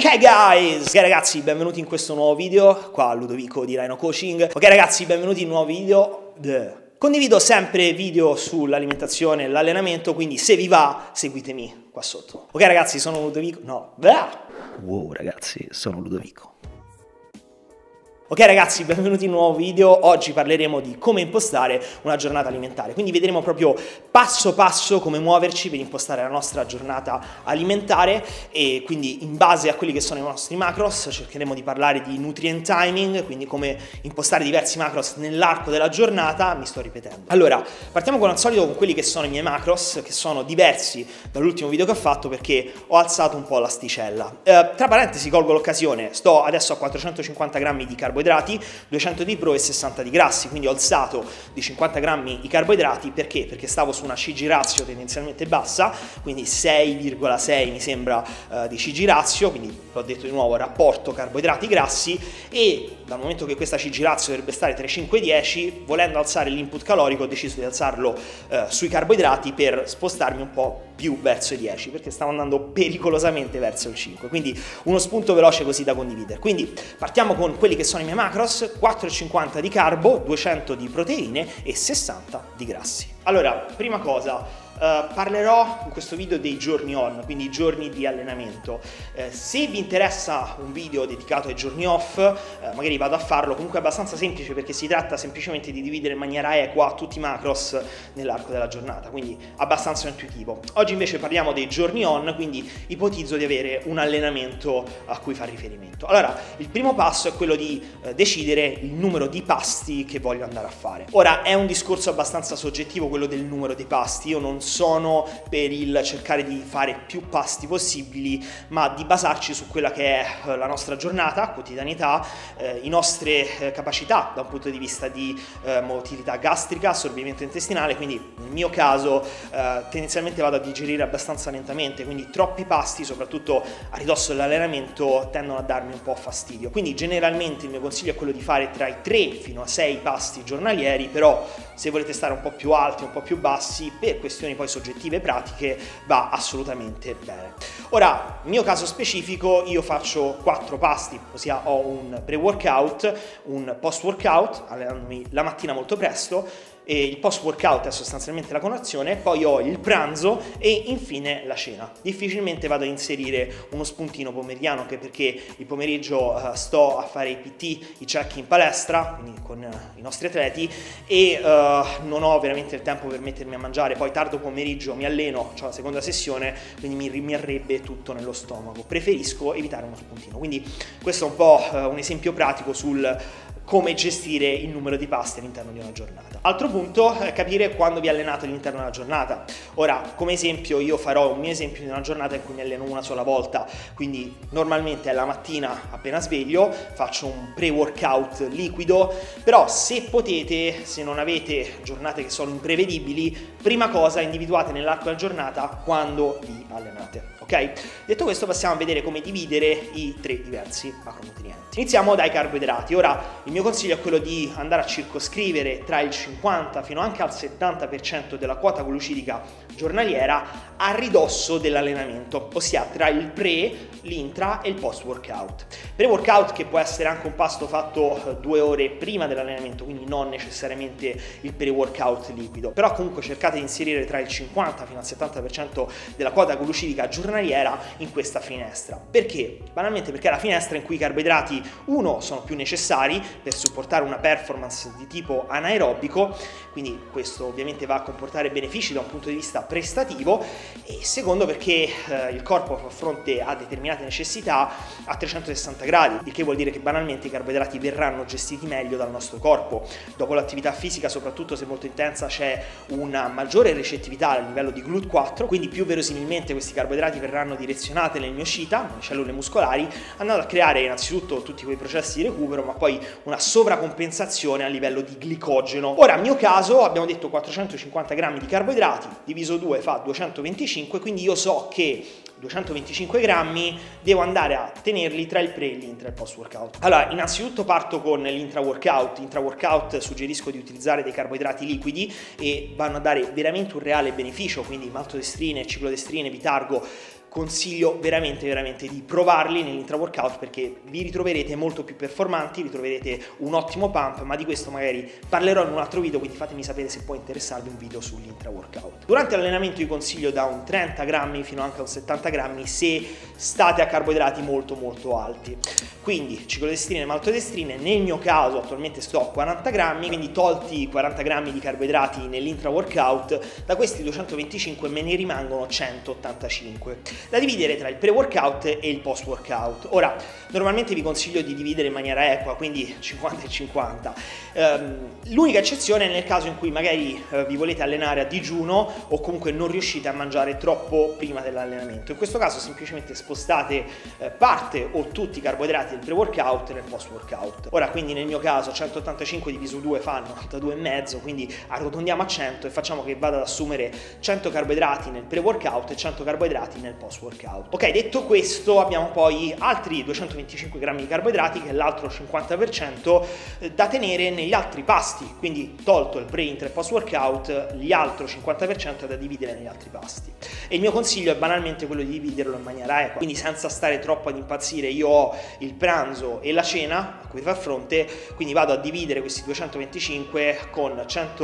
Hey guys! Ok ragazzi, benvenuti in questo nuovo video, qua Ludovico di Rhino Coaching. Ok ragazzi, benvenuti in un nuovo video. Condivido sempre video sull'alimentazione e l'allenamento, quindi se vi va, seguitemi qua sotto. Ok ragazzi, sono Ludovico. No, wow ragazzi, sono Ludovico. Ok ragazzi, benvenuti in un nuovo video. Oggi parleremo di come impostare una giornata alimentare, quindi vedremo proprio passo passo come muoverci per impostare la nostra giornata alimentare e quindi in base a quelli che sono i nostri macros cercheremo di parlare di nutrient timing, quindi come impostare diversi macros nell'arco della giornata. Mi sto ripetendo. Allora, partiamo come al solito con quelli che sono i miei macros, che sono diversi dall'ultimo video che ho fatto perché ho alzato un po' l'asticella. Tra parentesi colgo l'occasione, sto adesso a 450 grammi di carboidrati, 200 di pro e 60 di grassi, quindi ho alzato di 50 grammi i carboidrati. Perché? Perché stavo su una CG ratio tendenzialmente bassa, quindi 6,6 mi sembra di CG ratio, quindi l'ho detto di nuovo, rapporto carboidrati grassi, e dal momento che questa CG ratio dovrebbe stare tra i 5 e i 10, volendo alzare l'input calorico ho deciso di alzarlo sui carboidrati per spostarmi un po' più verso i 10, perché stavo andando pericolosamente verso il 5, quindi uno spunto veloce così da condividere. Quindi partiamo con quelli che sono i miei macros: 4,50 di carbo, 200 di proteine e 60 di grassi. Allora, prima cosa, parlerò in questo video dei giorni on, quindi i giorni di allenamento. Se vi interessa un video dedicato ai giorni off, magari vado a farlo. Comunque è abbastanza semplice perché si tratta semplicemente di dividere in maniera equa tutti i macros nell'arco della giornata, quindi abbastanza intuitivo. Oggi invece parliamo dei giorni on, quindi ipotizzo di avere un allenamento a cui fare riferimento. Allora, il primo passo è quello di decidere il numero di pasti che voglio andare a fare. Ora, è un discorso abbastanza soggettivo quello del numero dei pasti. Io non sono per il cercare di fare più pasti possibili, ma di basarci su quella che è la nostra giornata, quotidianità, le nostre capacità da un punto di vista di motilità gastrica, assorbimento intestinale. Quindi nel mio caso tendenzialmente vado a digerire abbastanza lentamente, quindi troppi pasti, soprattutto a ridosso dell'allenamento, tendono a darmi un po' fastidio. Quindi generalmente il mio consiglio è quello di fare tra i 3 fino a 6 pasti giornalieri, però se volete stare un po' più alti, un po' più bassi, per questioni poi soggettive e pratiche va assolutamente bene. Ora, nel mio caso specifico, io faccio 4 pasti, ossia ho un pre-workout, un post-workout, allenandomi la mattina molto presto, e il post workout è sostanzialmente la colazione, poi ho il pranzo e infine la cena. Difficilmente vado a inserire uno spuntino pomeridiano, anche perché il pomeriggio sto a fare i PT, i check in palestra, quindi con i nostri atleti, e non ho veramente il tempo per mettermi a mangiare. Poi tardo pomeriggio mi alleno, ho la seconda sessione, quindi mi rimarrebbe tutto nello stomaco. Preferisco evitare uno spuntino. Quindi questo è un po' un esempio pratico sul come gestire il numero di pasti all'interno di una giornata. Altro punto è capire quando vi allenate all'interno della giornata. Ora, come esempio, io farò un mio esempio di una giornata in cui mi alleno una sola volta, quindi normalmente è la mattina appena sveglio, faccio un pre-workout liquido, però se potete, se non avete giornate che sono imprevedibili, prima cosa individuate nell'arco della giornata quando vi allenate. Ok? Detto questo, passiamo a vedere come dividere i 3 diversi macronutrienti. Iniziamo dai carboidrati. Ora, il mio consiglio è quello di andare a circoscrivere tra il 50 fino anche al 70% della quota glucidica giornaliera a ridosso dell'allenamento, ossia tra il pre, l'intra e il post workout. Pre-workout, che può essere anche un pasto fatto 2 ore prima dell'allenamento, quindi non necessariamente il pre-workout liquido, però comunque cercate di inserire tra il 50 fino al 70% della quota glucidica giornaliera in questa finestra. Perché? Banalmente perché è la finestra in cui i carboidrati, uno, sono più necessari per supportare una performance di tipo anaerobico, quindi questo ovviamente va a comportare benefici da un punto di vista prestativo, e secondo perché il corpo fa fronte a determinate necessità a 360 gradi, il che vuol dire che banalmente i carboidrati verranno gestiti meglio dal nostro corpo. Dopo l'attività fisica, soprattutto se molto intensa, c'è una maggiore recettività a livello di GLUT4, quindi più verosimilmente questi carboidrati verranno direzionati nel mioscita, nelle cellule muscolari, andando a creare innanzitutto tutti quei processi di recupero, ma poi una sovracompensazione a livello di glicogeno. Ora, nel mio caso, abbiamo detto 450 grammi di carboidrati, diviso 2 fa 225, quindi io so che 225 grammi devo andare a tenerli tra il pre, l'intra e il post workout. Allora, innanzitutto parto con l'intra workout. Intra workout suggerisco di utilizzare dei carboidrati liquidi e vanno a dare veramente un reale beneficio, quindi maltodestrine, ciclodestrine, Vitargo, consiglio veramente di provarli nell'intra-workout, perché vi ritroverete molto più performanti, ritroverete un ottimo pump, ma di questo magari parlerò in un altro video, quindi fatemi sapere se può interessarvi un video sull'intra-workout. Durante l'allenamento vi consiglio da un 30 grammi fino anche a un 70 grammi se state a carboidrati molto alti. Quindi ciclodestrine e maltodestrine, nel mio caso attualmente sto a 40 grammi, quindi tolti i 40 grammi di carboidrati nell'intra-workout, da questi 225 me ne rimangono 185, da dividere tra il pre-workout e il post-workout. Ora, normalmente vi consiglio di dividere in maniera equa, quindi 50 e 50. L'unica eccezione è nel caso in cui magari vi volete allenare a digiuno o comunque non riuscite a mangiare troppo prima dell'allenamento. In questo caso semplicemente spostate parte o tutti i carboidrati del pre-workout nel post-workout. Ora, quindi nel mio caso 185 diviso 2 fanno 92,5, quindi arrotondiamo a 100 e facciamo che vada ad assumere 100 carboidrati nel pre-workout e 100 carboidrati nel post-workout. Ok, detto questo abbiamo poi altri 225 grammi di carboidrati, che è l'altro 50% da tenere negli altri pasti, quindi tolto il pre-intra e post-workout, gli altro 50% da dividere negli altri pasti. E il mio consiglio è banalmente quello di dividerlo in maniera equa, quindi senza stare troppo ad impazzire. Io ho il pranzo e la cena a cui far fronte, quindi vado a dividere questi 225 con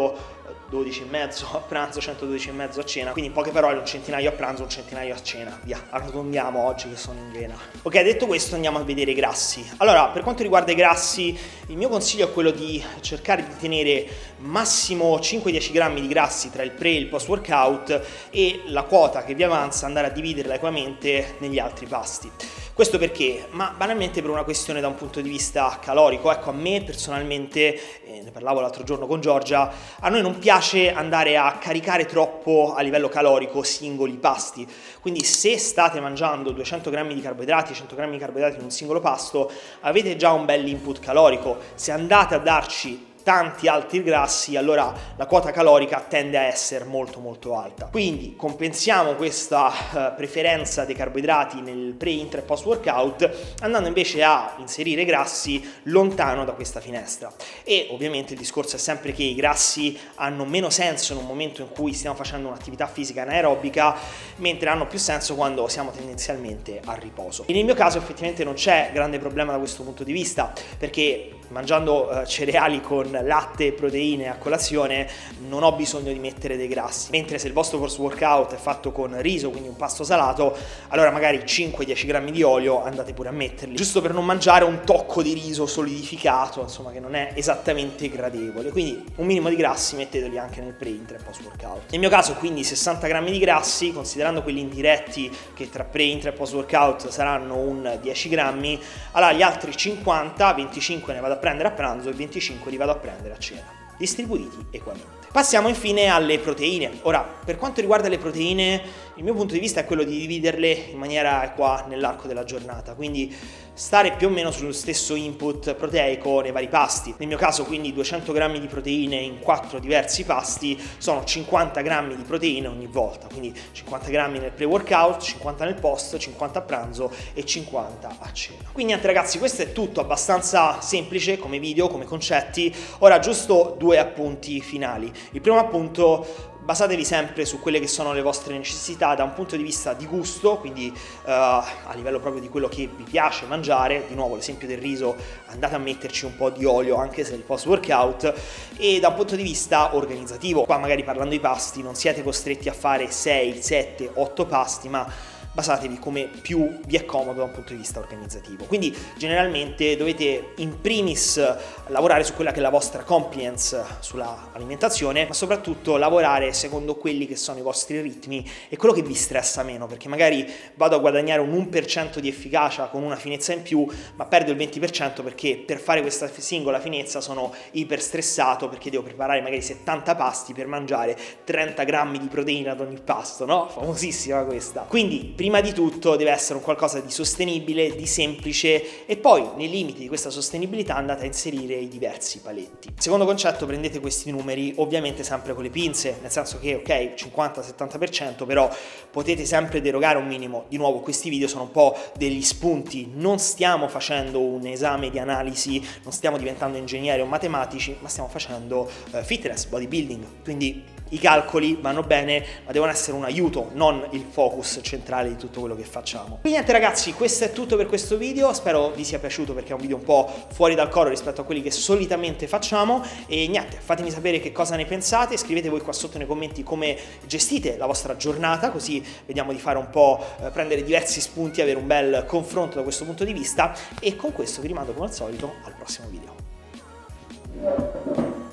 112,5 a pranzo, 112,5 a cena, quindi in poche parole un centinaio a pranzo, un centinaio a cena, via, arrotondiamo oggi che sono in vena. Ok, detto questo andiamo a vedere i grassi. Allora, per quanto riguarda i grassi, il mio consiglio è quello di cercare di tenere massimo 5-10 grammi di grassi tra il pre e il post workout, e la quota che vi avanza andare a dividerla equamente negli altri pasti. Questo perché? Ma banalmente per una questione da un punto di vista calorico. Ecco, a me personalmente, ne parlavo l'altro giorno con Giorgia, a noi non piace andare a caricare troppo a livello calorico singoli pasti. Quindi se state mangiando 200 grammi di carboidrati, 100 grammi di carboidrati in un singolo pasto, avete già un bel input calorico. Se andate a darci tanti altri grassi, allora la quota calorica tende a essere molto alta. Quindi compensiamo questa preferenza dei carboidrati nel pre, intra e post workout andando invece a inserire grassi lontano da questa finestra. E ovviamente il discorso è sempre che i grassi hanno meno senso in un momento in cui stiamo facendo un'attività fisica anaerobica, mentre hanno più senso quando siamo tendenzialmente a riposo. E nel mio caso effettivamente non c'è grande problema da questo punto di vista, perché mangiando cereali con latte e proteine a colazione non ho bisogno di mettere dei grassi, mentre se il vostro post workout è fatto con riso, quindi un pasto salato, allora magari 5-10 grammi di olio andate pure a metterli, giusto per non mangiare un tocco di riso solidificato, insomma, che non è esattamente gradevole. Quindi un minimo di grassi metteteli anche nel pre, intra e post workout. Nel mio caso quindi 60 grammi di grassi, considerando quelli indiretti che tra pre, intra e post workout saranno un 10 grammi, allora gli altri 50, 25 ne vado a prendere a pranzo e 25 li vado a prendere a cena, distribuiti equamente. Passiamo infine alle proteine. Ora, per quanto riguarda le proteine, il mio punto di vista è quello di dividerle in maniera equa nell'arco della giornata, quindi stare più o meno sullo stesso input proteico nei vari pasti. Nel mio caso quindi 200 grammi di proteine in 4 diversi pasti sono 50 grammi di proteine ogni volta, quindi 50 grammi nel pre-workout, 50 nel post, 50 a pranzo e 50 a cena. Quindi niente ragazzi, questo è tutto abbastanza semplice come video, come concetti. Ora giusto due appunti finali. Il primo appunto: basatevi sempre su quelle che sono le vostre necessità da un punto di vista di gusto, quindi a livello proprio di quello che vi piace mangiare. Di nuovo l'esempio del riso, andate a metterci un po' di olio anche se è il post workout. E da un punto di vista organizzativo, qua magari parlando di pasti non siete costretti a fare 6, 7, 8 pasti, ma basatevi come più vi è comodo da un punto di vista organizzativo. Quindi generalmente dovete in primis lavorare su quella che è la vostra compliance sulla alimentazione, ma soprattutto lavorare secondo quelli che sono i vostri ritmi e quello che vi stressa meno, perché magari vado a guadagnare un 1% di efficacia con una finezza in più, ma perdo il 20% perché per fare questa singola finezza sono iper stressato, perché devo preparare magari 70 pasti per mangiare 30 grammi di proteina ad ogni pasto, no? Famosissima questa. Quindi prima di tutto deve essere un qualcosa di sostenibile, di semplice, e poi nei limiti di questa sostenibilità andate a inserire i diversi paletti. Secondo concetto: prendete questi numeri ovviamente sempre con le pinze, nel senso che ok, 50-70%, però potete sempre derogare un minimo. Di nuovo, questi video sono un po' degli spunti, non stiamo facendo un esame di analisi, non stiamo diventando ingegneri o matematici, ma stiamo facendo fitness, bodybuilding, quindi i calcoli vanno bene, ma devono essere un aiuto, non il focus centrale di tutto quello che facciamo. Quindi niente ragazzi, questo è tutto per questo video, spero vi sia piaciuto perché è un video un po' fuori dal coro rispetto a quelli che solitamente facciamo e niente, fatemi sapere che cosa ne pensate, scrivete voi qua sotto nei commenti come gestite la vostra giornata, così vediamo di fare un po', prendere diversi spunti, avere un bel confronto da questo punto di vista e con questo vi rimando come al solito al prossimo video.